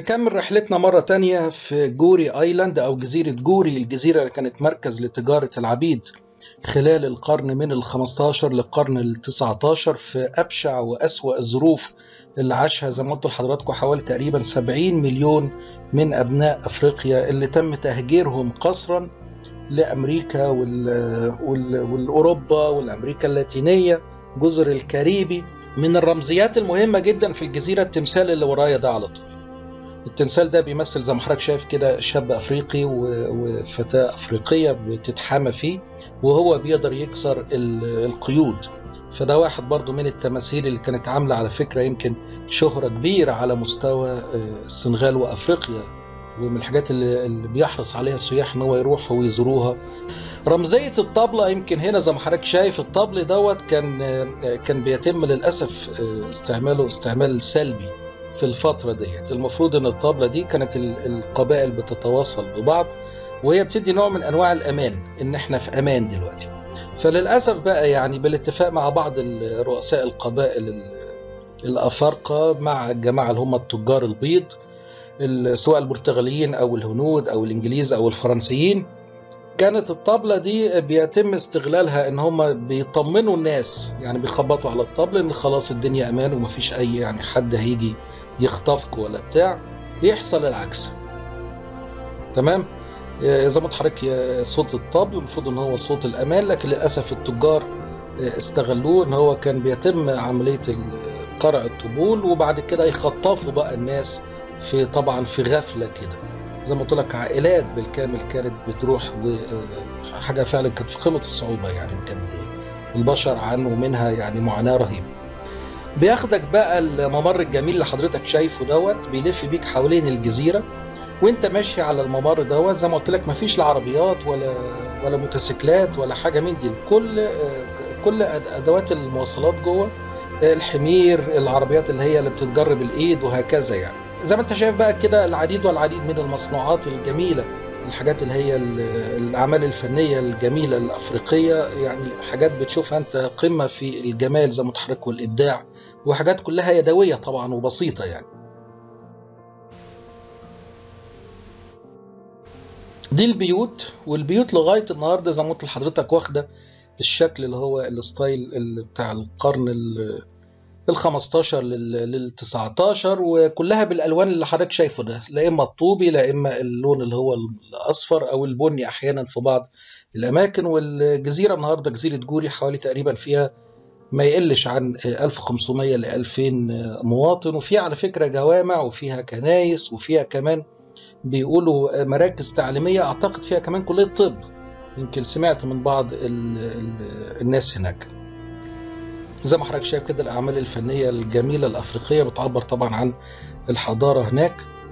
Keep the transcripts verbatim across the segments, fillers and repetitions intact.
نكمل رحلتنا مرة تانية في جوري آيلاند أو جزيرة جوري. الجزيرة اللي كانت مركز لتجارة العبيد خلال القرن من الخمستاشر للقرن التسعتاشر في أبشع وأسوأ الظروف اللي عاشها زي ما قلت لحضراتكم حوالي تقريبا سبعين مليون من أبناء أفريقيا اللي تم تهجيرهم قسرا لأمريكا والأوروبا والأمريكا اللاتينية جزر الكاريبي. من الرمزيات المهمة جدا في الجزيرة التمثال اللي ورايا ده على طول. التمثال ده بيمثل زي ما حضرتك شايف كده شاب أفريقي وفتاة أفريقية بتتحامى فيه وهو بيقدر يكسر القيود. فده واحد برضو من التماثيل اللي كانت عاملة على فكرة يمكن شهرة كبيرة على مستوى السنغال وأفريقيا، ومن الحاجات اللي بيحرص عليها السياح ان هو يروحوا ويزوروها. رمزية الطبلة يمكن هنا زي ما حضرتك شايف الطبل دوت كان كان بيتم للأسف استعماله استعمال سلبي في الفترة ديت. المفروض ان الطبلة دي كانت القبائل بتتواصل ببعض وهي بتدي نوع من انواع الامان ان احنا في امان دلوقتي. فللأسف بقى يعني بالاتفاق مع بعض رؤساء القبائل الأفارقة مع الجماعة اللي هم التجار البيض سواء البرتغاليين او الهنود او الانجليز او الفرنسيين، كانت الطبلة دي بيتم استغلالها ان هم بيطمنوا الناس، يعني بيخبطوا على الطبلة ان خلاص الدنيا امان ومفيش اي يعني حد هيجي يخطفك ولا بتاع. بيحصل العكس تمام. زي ما حضرتك صوت الطبل المفروض ان هو صوت الامان، لكن للاسف التجار استغلوه ان هو كان بيتم عملية قرع الطبول وبعد كده يخطفوا بقى الناس في طبعا في غفلة كده. زي ما قلت لك عائلات بالكامل كانت بتروح وحاجة فعلا كانت في قمة الصعوبة، يعني بجد البشر عنه منها يعني معاناة رهيبة. بياخدك بقى الممر الجميل اللي حضرتك شايفه دوت بيلف بيك حوالين الجزيرة وانت ماشي على الممر دوت. زي ما قلت لك مفيش لا عربيات ولا ولا موتوسيكلات ولا حاجة من دي، كل كل ادوات المواصلات جوه، الحمير، العربيات اللي هي اللي بتتجر بالايد وهكذا. يعني زي ما انت شايف بقى كده العديد والعديد من المصنوعات الجميلة، الحاجات اللي هي الأعمال الفنية الجميلة الأفريقية، يعني حاجات بتشوفها أنت قمة في الجمال زي ما تحرك والإبداع، وحاجات كلها يدوية طبعا وبسيطة. يعني دي البيوت، والبيوت لغاية النهاردة زي ما قلت لحضرتك واخدة الشكل اللي هو الستايل اللي بتاع القرن الخمستاشر للتسعتاشر، وكلها بالالوان اللي حضرتك شايفه ده، لا اما الطوبي لا اما اللون اللي هو الاصفر او البني احيانا في بعض الاماكن. والجزيره النهارده جزيره جوري حوالي تقريبا فيها ما يقلش عن ألف وخمسمية ل ألفين مواطن، وفيها على فكره جوامع وفيها كنايس وفيها كمان بيقولوا مراكز تعليميه، اعتقد فيها كمان كليه طب، يمكن سمعت من بعض ال ال الناس هناك. زي ما حضرتك شايف كده الأعمال الفنية الجميلة الأفريقية بتعبر طبعا عن الحضارة هناك.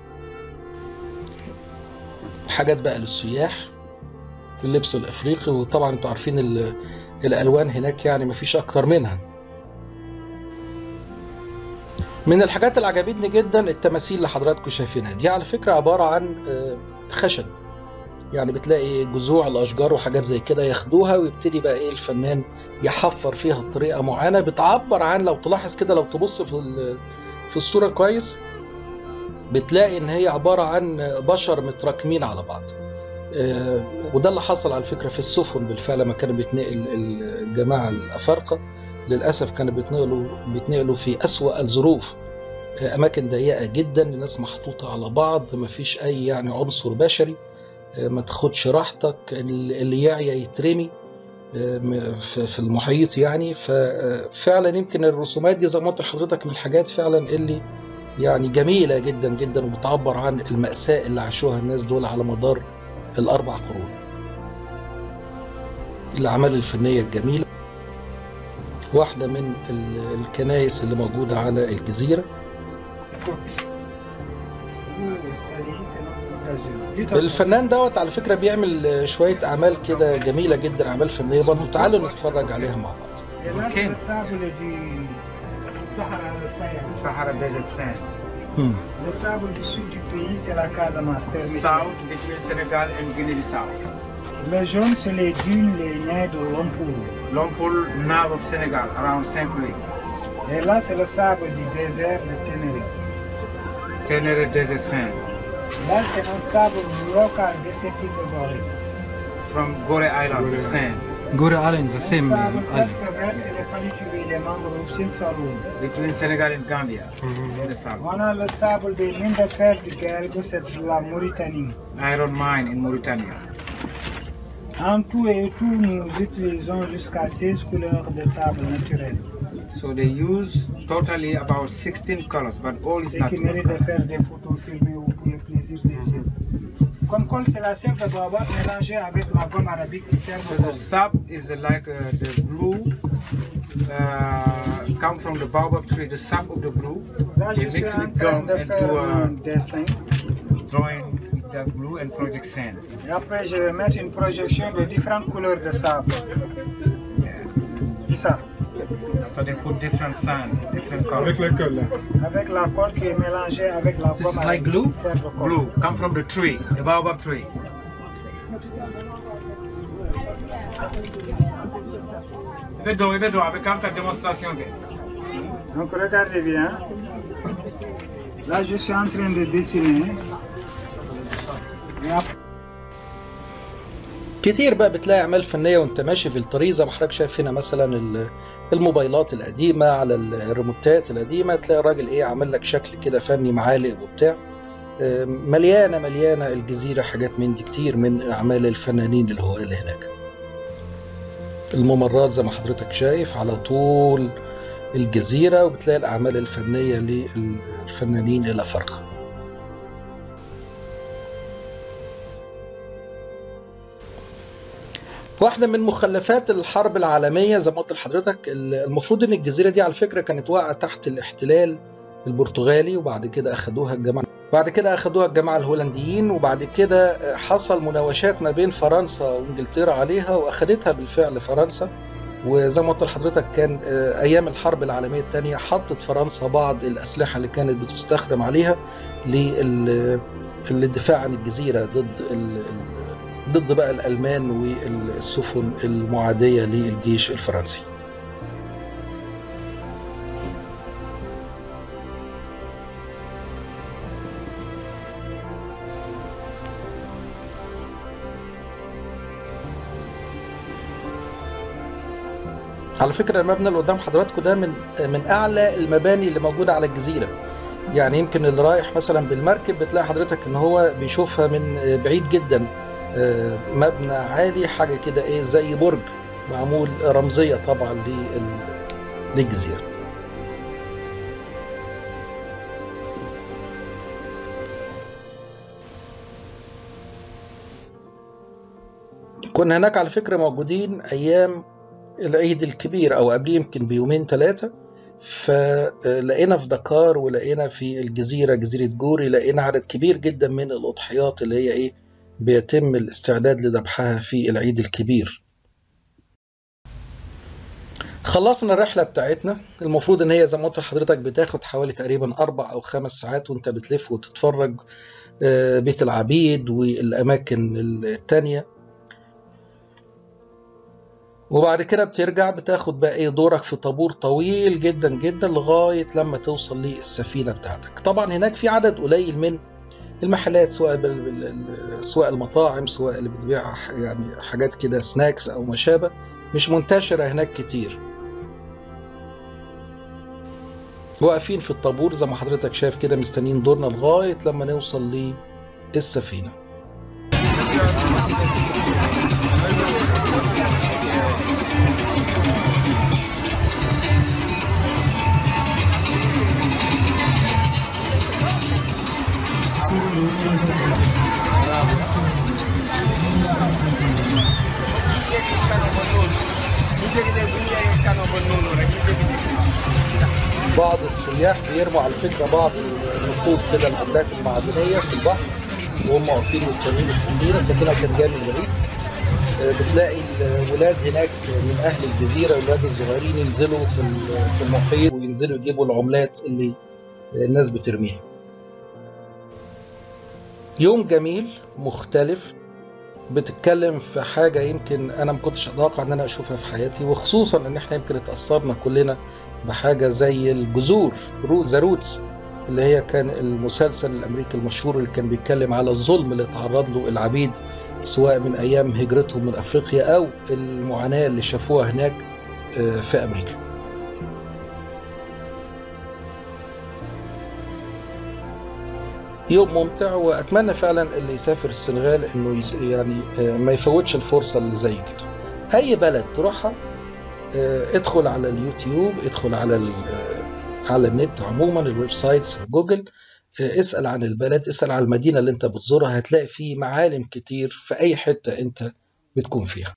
حاجات بقى للسياح في اللبس الأفريقي، وطبعا انتوا عارفين الألوان هناك يعني مفيش أكتر منها. من الحاجات اللي عجبتني جدا التماثيل اللي حضراتكم شايفينها دي، على فكرة عبارة عن خشب، يعني بتلاقي جذوع الأشجار وحاجات زي كده ياخدوها ويبتدي بقى إيه الفنان يحفر فيها بطريقة معينة بتعبر عن، لو تلاحظ كده لو تبص في في الصورة كويس بتلاقي إن هي عبارة عن بشر متراكمين على بعض. وده اللي حصل على فكرة في السفن بالفعل لما كانوا بيتنقل الجماعة الأفارقة، للأسف كانوا بيتنقلوا بيتنقلوا في أسوأ الظروف، أماكن ضيقة جدا، الناس محطوطة على بعض، مفيش أي يعني عنصر بشري، ما تاخدش راحتك، اللي يعيا يترمي في المحيط. يعني ففعلا يمكن الرسومات دي زي ما قلت لحضرتك من الحاجات فعلا اللي يعني جميلة جدا جدا وبتعبر عن المأساة اللي عاشوها الناس دول على مدار الأربع قرون. الأعمال الفنية الجميلة، واحدة من الكنائس اللي موجودة على الجزيرة. الفنان دوت على فكرة بيعمل شوية أعمال كده جميلة جدا، أعمال فنية برضه، تعالوا نتفرج عليها مع بعض. Sahara Desert Sand. Hmm. Le sable du sud du pays, c'est la Casamance. South, between Sénégal and Guinée-Bissau. Le jaune, c'est les dunes, les nains de Lompoul. Lompoul, north of Senegal, around Saint-Louis. Et là, c'est le sable du désert de Tenerife. Tenerife desert sand. Là, c'est un sable local de ce type de Gorée. From Gore Island, the sand. Gore Island, the Un same sable island. presque vert, c'est les paluchuries, les mangroves, c'est saloon. Between Senegal and Gambia. C'est le sable. On a le sable des mines de fer du Guelgo, c'est de la Mauritanie. Iron mine in Mauritania. En tout et tout, nous utilisons jusqu'à seize couleurs de sable naturel. So they use totally about sixteen colors, but all is Ce qui mérite natural. de faire des photos filmées pour le plaisir des yeux. Comme colle, c'est la sève de baobab mélangée avec la gomme arabique qui sert So de the colle. sap is uh, like uh, the glue uh, come from the baobab tree, the sap of the glue. Là, They je suis mix en with train gum de and faire do un a dessin. drawing with that glue and project sand. Et après, je vais mettre une projection de différentes couleurs de sable. C'est ça. After they put different sand, different colors. Avec la colle là. Avec la colle qui est mélangée avec la This gomme is like arabique glue? qui sert de colle. Glue come from the tree, the baobab tree. Vedo, vedo, avec une démonstration. Donc regardez bien. Là, je suis en train de dessiner. Et après, كتير بقى بتلاقي اعمال فنيه وانت ماشي في الطريق، زي ما حضرتك شايف هنا مثلا ال- الموبايلات القديمه على الريموتات القديمه، تلاقي الراجل ايه عامل لك شكل كده فني معالق وبتاع. آه، مليانه مليانه الجزيره حاجات من دي، كتير من اعمال الفنانين اللي هو اللي هناك. الممرات زي ما حضرتك شايف على طول الجزيره، وبتلاقي الاعمال الفنيه للفنانين الى فرقه. واحدة من مخلفات الحرب العالمية زي ما قلت لحضرتك، المفروض ان الجزيرة دي على فكرة كانت واقعة تحت الاحتلال البرتغالي، وبعد كده اخدوها الجماعة بعد كده اخدوها الجماعة الهولنديين، وبعد كده حصل مناوشات ما بين فرنسا وانجلترا عليها، واخدتها بالفعل فرنسا. وزي ما قلت لحضرتك كان ايام الحرب العالمية الثانية حطت فرنسا بعض الاسلحة اللي كانت بتستخدم عليها للدفاع عن الجزيرة ضد ال ضد بقى الألمان والسفن المعادية للجيش الفرنسي. على فكرة المبنى اللي قدام حضراتكم ده من من أعلى المباني اللي موجودة على الجزيرة، يعني يمكن اللي رايح مثلا بالمركب بتلاقي حضرتك إن هو بيشوفها من بعيد جدا. مبنى عالي حاجة كده ايه زي برج معمول رمزية طبعا للجزيرة. كنا هناك على فكرة موجودين ايام العيد الكبير او قبل يمكن بيومين ثلاثة، فلقينا في دكار ولقينا في الجزيرة جزيرة جوري لقينا عدد كبير جدا من الأضحيات اللي هي ايه بيتم الاستعداد لذبحها في العيد الكبير. خلصنا الرحلة بتاعتنا، المفروض ان هي زي ما قلت لحضرتك بتاخد حوالي تقريبا اربع او خمس ساعات وانت بتلف وتتفرج بيت العبيد والاماكن التانية، وبعد كده بترجع بتاخد بقى ايه دورك في طابور طويل جدا جدا لغاية لما توصل للسفينة بتاعتك. طبعا هناك في عدد قليل من المحلات، سواء سواء المطاعم سواء اللي بتبيع يعني حاجات كده سناكس او ما شابه، مش منتشرة هناك كتير. واقفين في الطابور زي ما حضرتك شايف كده مستنيين دورنا لغاية لما نوصل للسفينة. بعض السياح بيرموا على فكرة بعض النقود كده العملات المعدنية في البحر وهم واقفين مستنيين السفينة. السفينة كانت جاية من بعيد، بتلاقي الولاد هناك من أهل الجزيرة الولاد الصغيرين ينزلوا في المحيط وينزلوا يجيبوا العملات اللي الناس بترميها. يوم جميل مختلف، بتتكلم في حاجة يمكن أنا ما كنتش أتوقع إن أنا أشوفها في حياتي، وخصوصا إن إحنا يمكن اتأثرنا كلنا بحاجة زي الجذور ذا روتس اللي هي كان المسلسل الأمريكي المشهور اللي كان بيتكلم على الظلم اللي تعرض له العبيد سواء من أيام هجرتهم من أفريقيا أو المعاناة اللي شافوها هناك في أمريكا. يوم ممتع، وأتمنى فعلا اللي يسافر السنغال إنه يعني ما يفوتش الفرصة اللي زي كده. أي بلد تروحها ادخل على اليوتيوب، ادخل على على النت عموما، الويب سايتس جوجل، اسأل عن البلد، اسأل عن المدينة اللي انت بتزورها، هتلاقي فيه معالم كتير في أي حتة انت بتكون فيها.